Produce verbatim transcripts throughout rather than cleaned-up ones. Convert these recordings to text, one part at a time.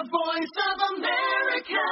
The Voice of America.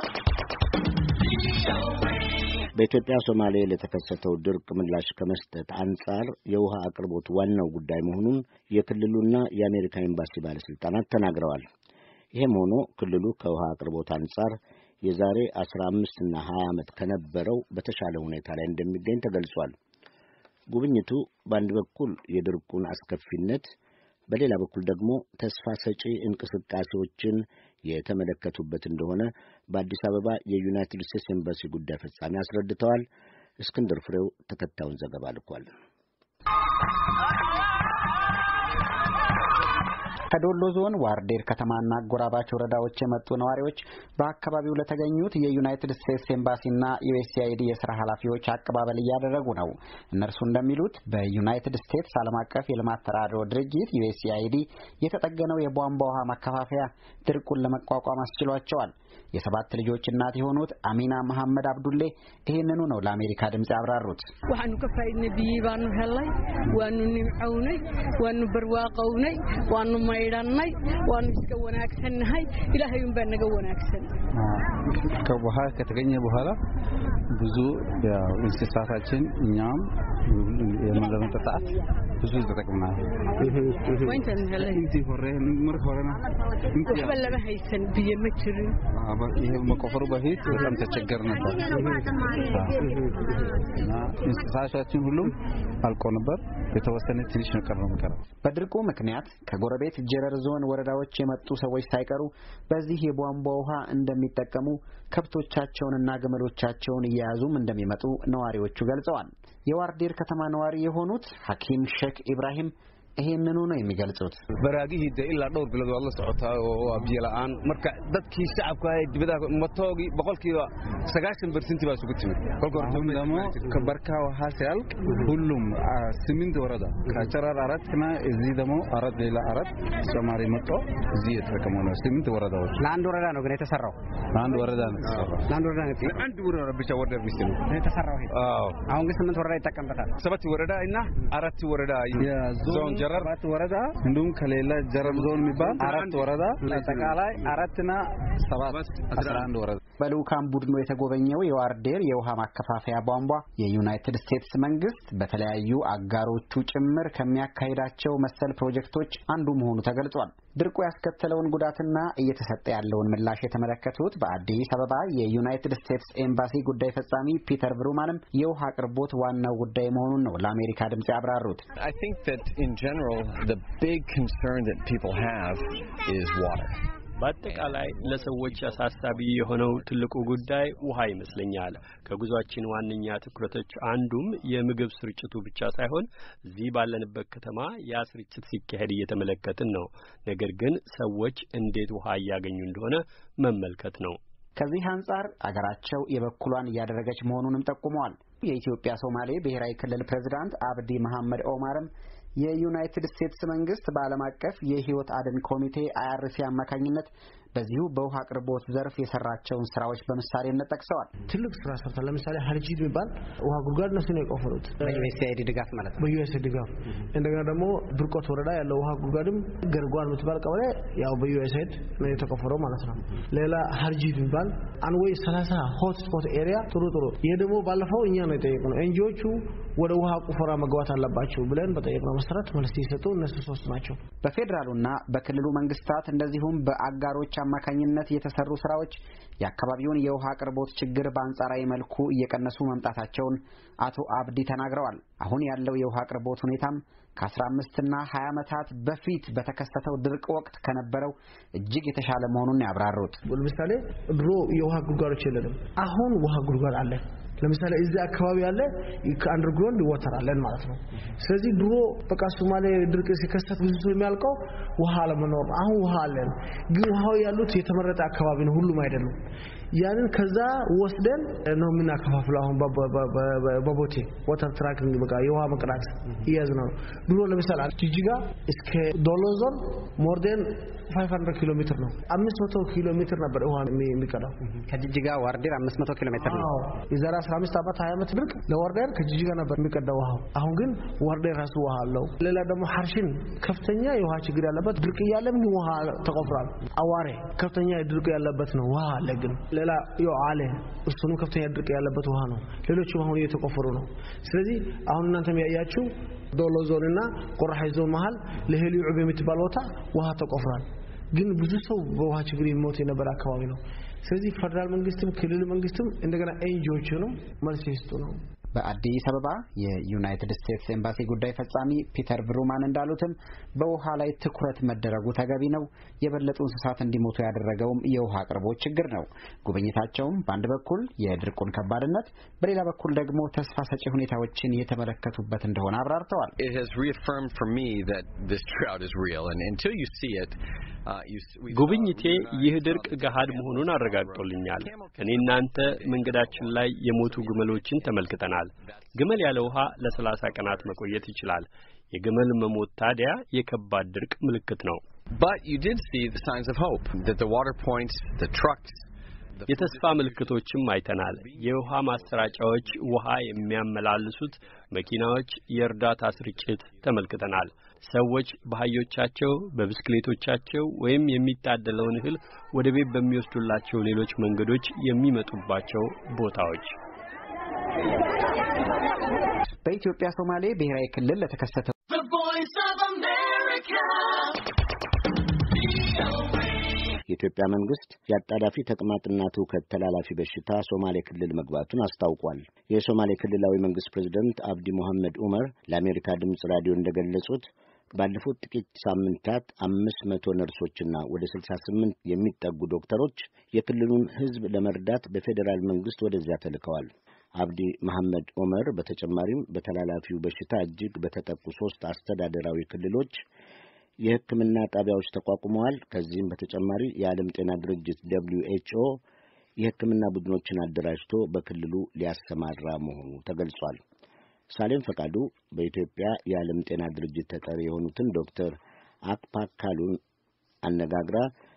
በኢትዮጵያ ሶማሌ ለተከሰተው ድርቅ ምላሽ ከመስጠት አንጻር የውሃ አቅርቦት ዋናው ጉዳይ መሆኑን የክልሉና የአሜሪካ ኤምባሲ ባለስልጣናት ተናግረዋል። ይህም ሆኖ ክልሉ ከውሃ አቅርቦት አንጻር የዛሬ አስራ አምስት እና ሀያ ዓመት ከነበረው በተሻለ ሁኔታ ላይ እንደሚገኝ ተገልጿል። ጉብኝቱ በአንድ በኩል የድርቁን አስከፊነት፣ በሌላ በኩል ደግሞ ተስፋ ሰጪ እንቅስቃሴዎችን የተመለከቱበት እንደሆነ በአዲስ አበባ የዩናይትድ ስቴትስ ኤምባሲ ጉዳይ ፈጻሚ አስረድተዋል። እስክንድር ፍሬው ተከታዩን ዘገባ ልኳል። ከዶሎ ዞን ዋርዴር ከተማና አጎራባች ወረዳዎች የመጡ ነዋሪዎች በአካባቢው ለተገኙት የዩናይትድ ስቴትስ ኤምባሲና ዩኤስኤአይዲ የሥራ ኃላፊዎች አቀባበል እያደረጉ ነው። እነርሱ እንደሚሉት በዩናይትድ ስቴትስ ዓለም አቀፍ የልማት ተራድኦ ድርጅት ዩኤስኤአይዲ የተጠገነው የቧንቧ ውሃ ማከፋፈያ ድርቁን ለመቋቋም አስችሏቸዋል። የሰባት ልጆች እናት የሆኑት አሚና መሐመድ አብዱሌ ይህንኑ ነው ለአሜሪካ ድምጽ ያብራሩት። waxaanu ka faa'iidnay biyo baanu helay waanu nimcownay waanu barwaaqownay waanu maydhanay waanu iska wanaagsannahay ilaahay un baa naga wanaagsan ከውሃ ከተገኘ በኋላ ብዙ ያው እንስሳታችን እኛም ለመጠጣት ብዙ ተጠቅመናል። ወንተን helay እንት ሆሬ ምር ሆረና እንት ያ ወላ በህይሰን biyo ma jirin አባ ይሄ መቆፈሩ በፊት በጣም ተቸገር ነበር እና እንስሳታችን ሁሉም አልቆ ነበር። የተወሰነ ትንሽ ነገር ነው የሚቀረው። በድርቁ ምክንያት ከጎረቤት ጀረር ዞን ወረዳዎች የመጡ ሰዎች ሳይቀሩ በዚህ የቧንቧ ውሃ እንደሚጠቀሙ ከብቶቻቸውንና ግመሎቻቸውን እየያዙም እንደሚመጡ ነዋሪዎቹ ገልጸዋል። የዋርዴር ከተማ ነዋሪ የሆኑት ሐኪም ሼክ ኢብራሂም ይሄንኑ ነው የሚገልጹት። baraagihii ilaa dhowr bilood waa la socotaa oo abiya la'aan marka dadkii shacabka ay dibadaha matoogi boqolkiiba sagaashan percent baa isugu timid kolka hore ደግሞ ከበርካ ውሃ ሲያልቅ ሁሉም ስምንት ወረዳ ከጨረር አራትና እዚህ ደግሞ አራት ሌላ አራት ተጨማሪ መጥቶ እዚህ የተጠቀሙ ነው። ስምንት ወረዳዎች ለአንድ ወረዳ ነው ግን የተሰራው። ለአንድ ወረዳ ነው የተሰራው። ለአንድ ወረዳ ነው አንድ ወረዳ ብቻ ወረዳ ብቻ ነው የተሰራው። አዎ አሁን ግን ስምንት ወረዳ ይጠቀምበታል። ሰባት ወረዳ እና አራት ወረዳ ዞን ጀረር አራት ወረዳ እንዲሁም ከሌላ ጀረር ዞን የሚባል አራት ወረዳ አጠቃላይ አራትና ሰባት አስራ አንድ ወረዳ። በልኡካን ቡድኑ የተጎበኘው የዋርዴር የውሃ ማከፋፈያ ቧንቧ የዩናይትድ ስቴትስ መንግስት በተለያዩ አጋሮቹ ጭምር ከሚያካሂዳቸው መሰል ፕሮጀክቶች አንዱ መሆኑ ተገልጿል። ድርቁ ያስከተለውን ጉዳትና እየተሰጠ ያለውን ምላሽ የተመለከቱት በአዲስ አበባ የዩናይትድ ስቴትስ ኤምባሲ ጉዳይ ፈጻሚ ፒተር ብሩማንም የውሃ አቅርቦት ዋናው ጉዳይ መሆኑን ነው ለአሜሪካ ድምጽ ያብራሩት። I think that in general the big concern that people have is water. በአጠቃላይ ለሰዎች አሳሳቢ የሆነው ትልቁ ጉዳይ ውሃ ይመስለኛል። ከጉዟችን ዋነኛ ትኩረቶች አንዱም የምግብ ስርጭቱ ብቻ ሳይሆን እዚህ ባለንበት ከተማ ያ ስርጭት ሲካሄድ እየተመለከትን ነው። ነገር ግን ሰዎች እንዴት ውሃ እያገኙ እንደሆነ መመልከት ነው። ከዚህ አንጻር አገራቸው የበኩሏን እያደረገች መሆኑንም ጠቁመዋል። የኢትዮጵያ ሶማሌ ብሔራዊ ክልል ፕሬዝዳንት አብዲ መሐመድ ኦማርም የዩናይትድ ስቴትስ መንግስት በዓለም አቀፍ የህይወት አድን ኮሚቴ አይአርሲ አማካኝነት በዚሁ በውሃ አቅርቦት ዘርፍ የሰራቸውን ስራዎች በምሳሌነት ጠቅሰዋል። ትልቅ ስራ ሰርቷል። ለምሳሌ ሀርጂድ የሚባል ውሃ ጉድጓድ ነው ነው የቆፈሩት በዩኤስኤአይዲ ድጋፍ ማለት ነው። በዩኤስኤአይዲ ድጋፍ እንደገና ደግሞ ብርቆት ወረዳ ያለው ውሃ ጉድጓድም ገርጓን የምትባል ቀበሌ ያው በዩኤስኤአይዲ ነው የተቆፈረው ማለት ነው። ሌላ ሀርጂድ የሚባል አንወይ ሰላሳ ሆት ስፖት ኤሪያ ጥሩ ጥሩ ይሄ ደግሞ ባለፈው እኛ ነው የጠየቅነው ኤንጂኦቹ ወደ ውሃ ቁፈራ መግባት አለባቸው ብለን በጠየቅነው መሰረት መልስ ሲሰጡ እነሱ ሶስት ናቸው። በፌደራሉና በክልሉ መንግስታት እንደዚሁም በአጋሮች አማካኝነት የተሰሩ ስራዎች የአካባቢውን የውሃ አቅርቦት ችግር በአንጻራዊ መልኩ እየቀነሱ መምጣታቸውን አቶ አብዲ ተናግረዋል። አሁን ያለው የውሃ አቅርቦት ሁኔታም ከአስራ አምስት እና ሀያ ዓመታት በፊት በተከሰተው ድርቅ ወቅት ከነበረው እጅግ የተሻለ መሆኑን ያብራሩት። ለምሳሌ ድሮ የውሃ ጉድጓዶች የለንም፣ አሁን ውሃ ጉድጓድ አለ። ለምሳሌ እዚህ አካባቢ ያለ ከአንደርግራውንድ ዋተር አለን ማለት ነው። ስለዚህ ድሮ በቃ ሶማሌ ድርቅ ሲከሰት ብዙ ሰው የሚያልቀው ውሃ ለመኖር አሁን ውሃ አለን። ግን ውሃው ያሉት የተመረጠ አካባቢ ነው፣ ሁሉም አይደለም። ያንን ከዛ ወስደን ነው የምናከፋፍለው። አሁን በቦቴ ዋተር ትራኪንግ በቃ የውሃ መቅዳት ይያዝ ነው። ድሮ ለምሳሌ ጂጂጋ እስከ ዶሎ ዞን ሞር ዴን አምስት መቶ ኪሎ ሜትር ነው። አምስት መቶ ኪሎ ሜትር ነበር ውሃ የሚቀዳው ከጂጂጋ ዋርዴር አምስት መቶ ኪሎ ሜትር ነው። አዎ የዛሬ አስራ አስራ አምስት አመት ሃያ አመት ድርቅ ለወርደር ከጂጂጋ ነበር የሚቀዳው ውሃው አሁን ግን ወርደር ራሱ ውሃ አለው ሌላ ደግሞ ሐርሽን ከፍተኛ የውሃ ችግር ያለበት ድርቅ ያለም ውሃ ተቆፍሯል አዋሬ ከፍተኛ ድርቅ ያለበት ነው ውሃ አለ ግን ሌላ የአለ እሱንም ከፍተኛ ድርቅ ያለበት ውሃ ነው ሌሎችም አሁን እየተቆፈሩ ነው ስለዚህ አሁን እናንተም ያያችሁ ዶሎ ዞንና ቆራሃይ ዞን መሃል ለሄሊዩ ዑብ የምትባል ቦታ ውሃ ተቆፍሯል ግን ብዙ ሰው በውሃ ችግር ይሞት የነበረ አካባቢ ነው ስለዚህ ፌደራል መንግስትም ክልል መንግስትም እንደገና ኤንጂኦዎች ነው መልስ ይስጡ ነው በአዲስ አበባ የዩናይትድ ስቴትስ ኤምባሲ ጉዳይ ፈጻሚ ፒተር ብሩማን እንዳሉትም በውሃ ላይ ትኩረት መደረጉ ተገቢ ነው የበለጡ እንስሳት እንዲሞቱ ያደረገውም የውሃ አቅርቦት ችግር ነው ጉብኝታቸውም በአንድ በኩል የድርቁን ከባድነት በሌላ በኩል ደግሞ ተስፋ ሰጪ ሁኔታዎችን የተመለከቱበት እንደሆነ አብራርተዋል It has reaffirmed for me that this drought is real and until you see it ጉብኝቴ ይህ ድርቅ ገሃድ መሆኑን አረጋግጦልኛል እኔ እናንተ መንገዳችን ላይ የሞቱ ግመሎችን ተመልክተናል ግመል ያለ ውሃ ለሰላሳ ቀናት መቆየት ይችላል የግመል መሞት ታዲያ የከባድ ድርቅ ምልክት ነው But you did see the signs of hope that the water points the trucks የተስፋ ምልክቶችም አይተናል የውሃ ማሰራጫዎች ውሃ የሚያመላልሱት መኪናዎች የእርዳታ ስርጭት ተመልክተናል ሰዎች በአህዮቻቸው በብስክሌቶቻቸው ወይም የሚታደለውን እህል ወደ ቤት በሚወስዱላቸው ሌሎች መንገዶች የሚመጡባቸው ቦታዎች በኢትዮጵያ ሶማሌ ብሔራዊ ክልል ለተከሰተው የኢትዮጵያ መንግስት ያጣዳፊ ተቅማጥና ትውከት ተላላፊ በሽታ ሶማሌ ክልል መግባቱን አስታውቋል። የሶማሌ ክልላዊ መንግስት ፕሬዝዳንት አብዲ መሐመድ ዑመር ለአሜሪካ ድምጽ ራዲዮ እንደገለጹት ባለፉት ጥቂት ሳምንታት አምስት መቶ ነርሶችና ወደ ስልሳ ስምንት የሚጠጉ ዶክተሮች የክልሉን ህዝብ ለመርዳት በፌደራል መንግስት ወደዚያ ተልከዋል። አብዲ መሐመድ ዑመር በተጨማሪም በተላላፊው በሽታ እጅግ በተጠቁ ሶስት አስተዳደራዊ ክልሎች የሕክምና ጣቢያዎች ተቋቁመዋል። ከዚህም በተጨማሪ የዓለም ጤና ድርጅት ደብሊው ኤች ኦ የሕክምና ቡድኖችን አደራጅቶ በክልሉ ሊያሰማራ መሆኑ ተገልጿል። ሳሌም ፈቃዱ በኢትዮጵያ የዓለም ጤና ድርጅት ተጠሪ የሆኑትን ዶክተር አክፓክ ካሉን አነጋግራ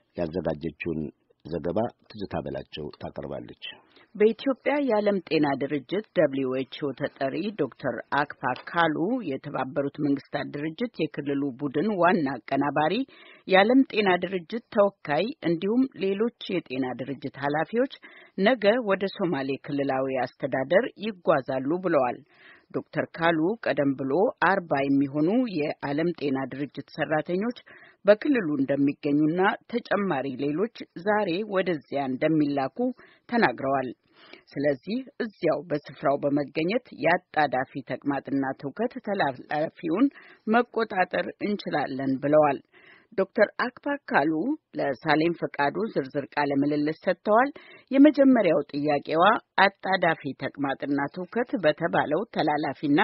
ያዘጋጀችውን ዘገባ ትዝታ በላቸው ታቀርባለች። በኢትዮጵያ የዓለም ጤና ድርጅት ደብሊው ኤች ኦ ተጠሪ ዶክተር አክፓክ ካሉ የተባበሩት መንግስታት ድርጅት የክልሉ ቡድን ዋና አቀናባሪ የዓለም ጤና ድርጅት ተወካይ እንዲሁም ሌሎች የጤና ድርጅት ኃላፊዎች ነገ ወደ ሶማሌ ክልላዊ አስተዳደር ይጓዛሉ ብለዋል። ዶክተር ካሉ ቀደም ብሎ አርባ የሚሆኑ የዓለም ጤና ድርጅት ሰራተኞች በክልሉ እንደሚገኙና ተጨማሪ ሌሎች ዛሬ ወደዚያ እንደሚላኩ ተናግረዋል። ስለዚህ እዚያው በስፍራው በመገኘት ያጣዳፊ ተቅማጥና ትውከት ተላላፊውን መቆጣጠር እንችላለን ብለዋል። ዶክተር አክፓክ ካሉ ለሳሌም ፈቃዱ ዝርዝር ቃለ ምልልስ ሰጥተዋል። የመጀመሪያው ጥያቄዋ አጣዳፊ ተቅማጥና ትውከት በተባለው ተላላፊና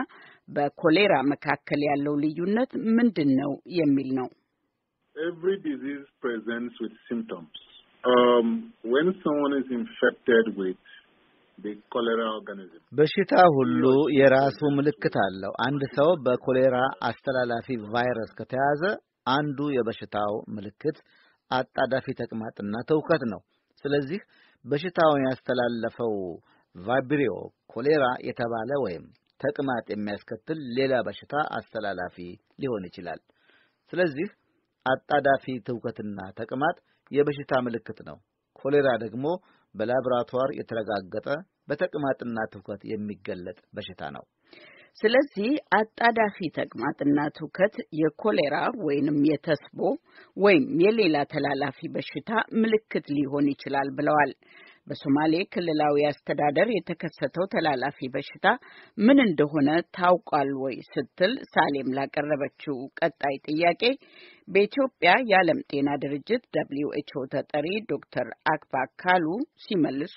በኮሌራ መካከል ያለው ልዩነት ምንድነው የሚል ነው። Every disease presents with symptoms. Um, when someone is infected with the cholera organism. በሽታ ሁሉ የራሱ ምልክት አለው። አንድ ሰው በኮሌራ አስተላላፊ ቫይረስ ከተያዘ አንዱ የበሽታው ምልክት አጣዳፊ ተቅማጥና ትውከት ነው። ስለዚህ በሽታውን ያስተላለፈው ቫይብሪዮ ኮሌራ የተባለ ወይም ተቅማጥ የሚያስከትል ሌላ በሽታ አስተላላፊ ሊሆን ይችላል። ስለዚህ አጣዳፊ ትውከትና ተቅማጥ የበሽታ ምልክት ነው። ኮሌራ ደግሞ በላቦራቶሪ የተረጋገጠ በተቅማጥና ትውከት የሚገለጥ በሽታ ነው። ስለዚህ አጣዳፊ ተቅማጥና ትውከት የኮሌራ ወይንም የተስቦ ወይም የሌላ ተላላፊ በሽታ ምልክት ሊሆን ይችላል ብለዋል። በሶማሌ ክልላዊ አስተዳደር የተከሰተው ተላላፊ በሽታ ምን እንደሆነ ታውቋል ወይ ስትል ሳሌም ላቀረበችው ቀጣይ ጥያቄ በኢትዮጵያ የዓለም ጤና ድርጅት ደብሊው ኤች ኦ ተጠሪ ዶክተር አክፓክ ካሉ ሲመልሱ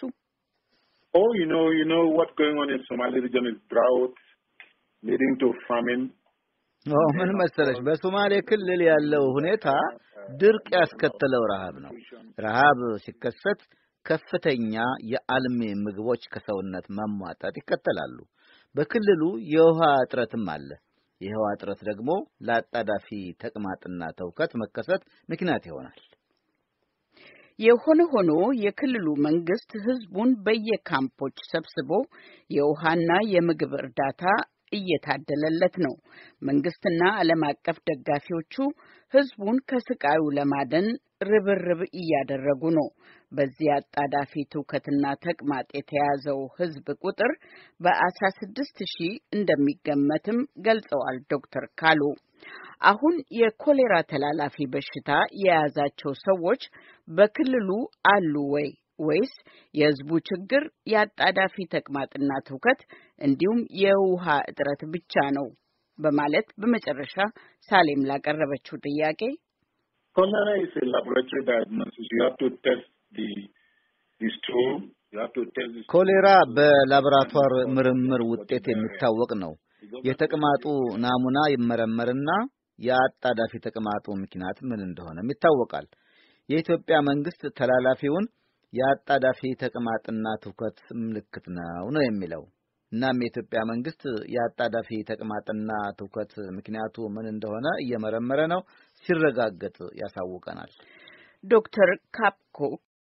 Oh, you know, you know what's going on in Somali region is drought leading to famine. Oh, ምን መሰለሽ በሶማሌ ክልል ያለው ሁኔታ ድርቅ ያስከተለው ረሃብ ነው። ረሃብ ሲከሰት ከፍተኛ የአልሚ ምግቦች ከሰውነት መሟጣት ይከተላሉ። በክልሉ የውሃ እጥረትም አለ። የውሃ እጥረት ደግሞ ለአጣዳፊ ተቅማጥና ትውከት መከሰት ምክንያት ይሆናል። የሆነ ሆኖ የክልሉ መንግስት ህዝቡን በየካምፖች ሰብስቦ የውሃና የምግብ እርዳታ እየታደለለት ነው። መንግስትና ዓለም አቀፍ ደጋፊዎቹ ህዝቡን ከስቃዩ ለማዳን ርብርብ እያደረጉ ነው። በዚህ አጣዳፊ ትውከትና ተቅማጥ የተያዘው ህዝብ ቁጥር በአስራ ስድስት ሺህ እንደሚገመትም ገልጸዋል ዶክተር ካሉ። አሁን የኮሌራ ተላላፊ በሽታ የያዛቸው ሰዎች በክልሉ አሉ ወይ ወይስ የህዝቡ ችግር የአጣዳፊ ተቅማጥና ትውከት እንዲሁም የውሃ እጥረት ብቻ ነው? በማለት በመጨረሻ ሳሌም ላቀረበችው ጥያቄ Cholera is a laboratory diagnosis. You have to test the the stool. You have to test the ኮሌራ በላቦራቶሪ ምርምር ውጤት የሚታወቅ ነው። የተቅማጡ ናሙና ይመረመርና የአጣዳፊ ተቅማጡ ምክንያት ምን እንደሆነም ይታወቃል። የኢትዮጵያ መንግስት ተላላፊውን የአጣዳፊ ተቅማጥና ትውከት ምልክት ነው ነው የሚለው። እናም የኢትዮጵያ መንግስት የአጣዳፊ ተቅማጥና ትውከት ምክንያቱ ምን እንደሆነ እየመረመረ ነው። ሲረጋገጥ ያሳውቀናል። ዶክተር ካፕኮ